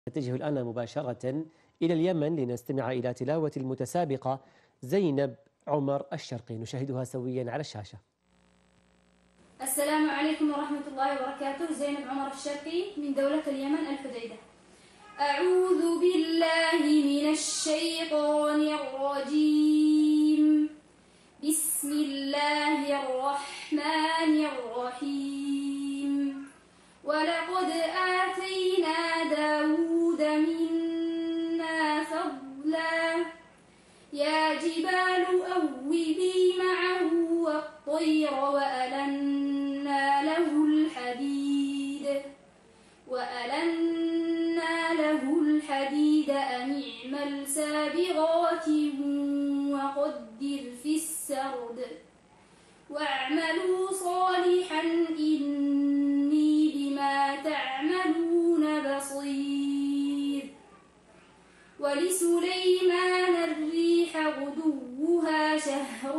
نتجه الآن مباشرة إلى اليمن لنستمع إلى تلاوة المتسابقة زينب عمر الشرقي، نشاهدها سويا على الشاشة. السلام عليكم ورحمة الله وبركاته. زينب عمر الشرقي من دولة اليمن الحديدة. أعوذ بالله من الشيطان الرجيم. بسم الله الرحمن الرحيم. ولقد آتينا داود منا فضلا يا جبال أوبي معه والطير وألنا له الحديد أن اعمل سابغات وقدر في السرد واعملوا صالحا إني بما تعملون بصير. ولسليمان الريح غدوها شهر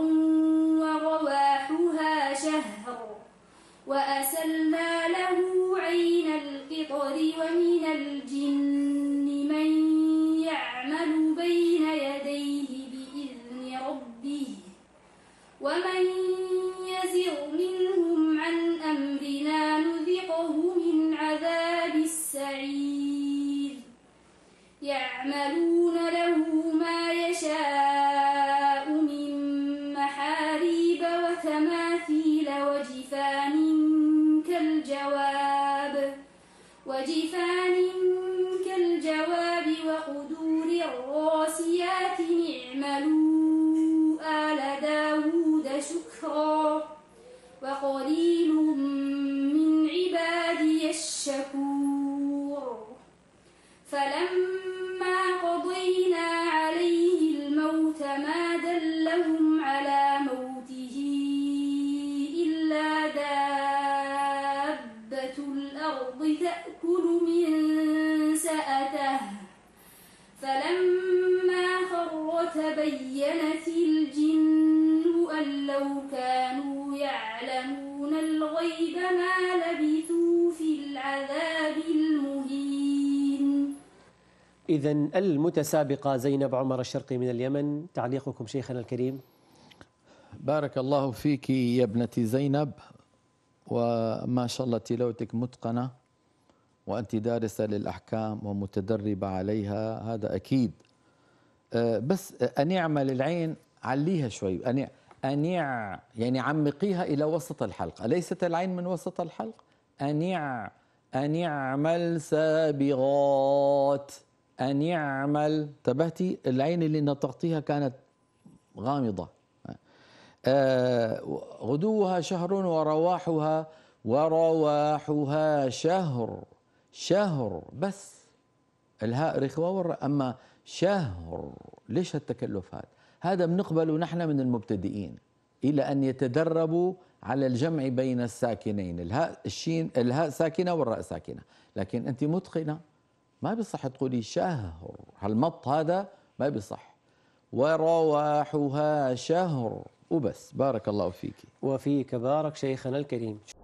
ورواحها شهر وأسلنا له عين القطر ومن الجن من يعمل بين يديه بإذن ربه ومن يزغ منهم عن أمرنا نذقه من عذاب السعير. يعملون له ما يشاء من محاريب وتماثيل وجفان كالجواب وقدور الراسيات. اعملوا آل داود شكرا وقليل من عبادي الشكور. فلما قضينا عليه الموت ما دلهم على موته إلا دابة الأرض تأكل من سأته فلما خر تبينت الجن أن لو كانوا يعلمون الغيب ما لبثوا في العذاب المهين. إذن المتسابقة زينب عمر الشرقي من اليمن، تعليقكم شيخنا الكريم. بارك الله فيك يا ابنتي زينب، وما شاء الله تلاوتك متقنة وأنت دارسة للأحكام ومتدربة عليها، هذا أكيد. بس أن يعمل العين عليها شوي، يعني عمقيها إلى وسط الحلقة، ليست العين من وسط الحلق. أن يعمل سابغات، أن يعمل، انتبهتي؟ العين اللي نطقتيها كانت غامضة. غدوها شهر ورواحها شهر بس الهاء رخوة أما شهر. ليش هالتكلف هذا بنقبله نحن من المبتدئين إلى أن يتدربوا على الجمع بين الساكنين، الهاء ساكنة والراء ساكنة، لكن أنت متقنة ما بيصح تقولي شهر، هالمط هذا ما بيصح. ورواحها شهر وبس. بارك الله فيك. وفيك بارك شيخنا الكريم.